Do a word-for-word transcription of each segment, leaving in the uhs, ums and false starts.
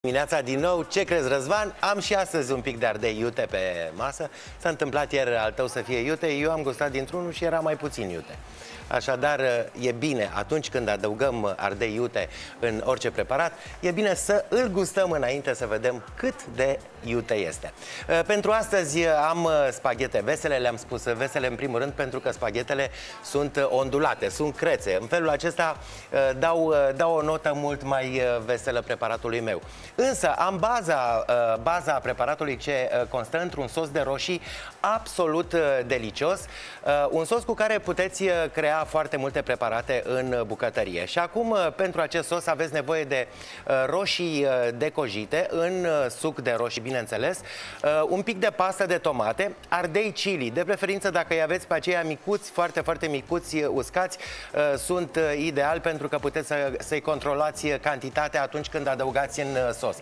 Dimineața din nou, ce crezi, Răzvan? Am și astăzi un pic de ardei iute pe masă. S-a întâmplat ieri al tău să fie iute, eu am gustat dintr-unul și era mai puțin iute. Așadar, e bine, atunci când adăugăm ardei iute în orice preparat, e bine să îl gustăm înainte să vedem cât de iute este. Pentru astăzi am spaghete vesele, le-am spus vesele în primul rând pentru că spaghetele sunt ondulate, sunt crețe. În felul acesta dau, dau o notă mult mai veselă preparatului meu. Însă am baza, baza preparatului ce constă într-un sos de roșii absolut delicios, un sos cu care puteți crea foarte multe preparate în bucătărie. Și acum, pentru acest sos, aveți nevoie de roșii decojite în suc de roșii, bineînțeles, un pic de pastă de tomate, ardei chili, de preferință dacă îi aveți pe aceia micuți, foarte, foarte micuți, uscați, sunt ideal pentru că puteți să, să-i controlați cantitatea atunci când adăugați în sos.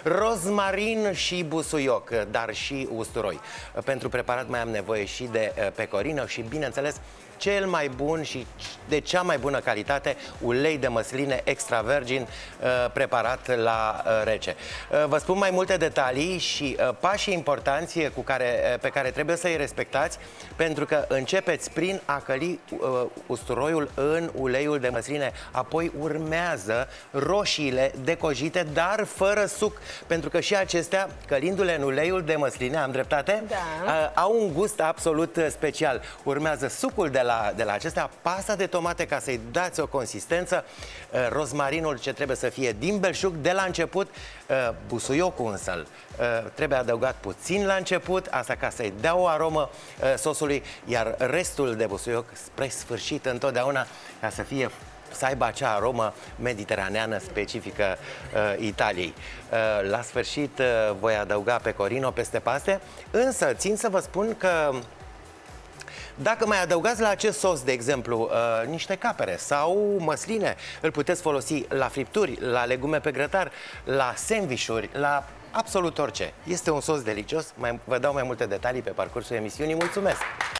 Rozmarin și busuioc, dar și usturoi. Pentru preparat mai am nevoie și de pecorină și, bineînțeles, cel mai bun și de cea mai bună calitate, ulei de măsline extra virgin preparat la rece. Vă spun mai multe detalii și pașii importanți cu care, pe care trebuie să îi respectați, pentru că începeți prin a căli usturoiul în uleiul de măsline, apoi urmează roșiile decojite, dar fără suc, pentru că și acestea, călindu-le în uleiul de măsline, am dreptate? Da. Au un gust absolut special. Urmează sucul de La, de la acestea, pasta de tomate ca să-i dați o consistență, uh, rozmarinul ce trebuie să fie din belșug de la început, uh, busuiocul însă uh, trebuie adăugat puțin la început, asta ca să-i dea o aromă uh, sosului, iar restul de busuioc spre sfârșit întotdeauna ca să fie să aibă acea aromă mediteraneană specifică uh, Italiei. Uh, la sfârșit uh, voi adăuga pecorino peste paste, însă țin să vă spun că dacă mai adăugați la acest sos, de exemplu, uh, niște capere sau măsline, îl puteți folosi la fripturi, la legume pe grătar, la sandvișuri, la absolut orice. Este un sos delicios. Mai, vă dau mai multe detalii pe parcursul emisiunii. Mulțumesc!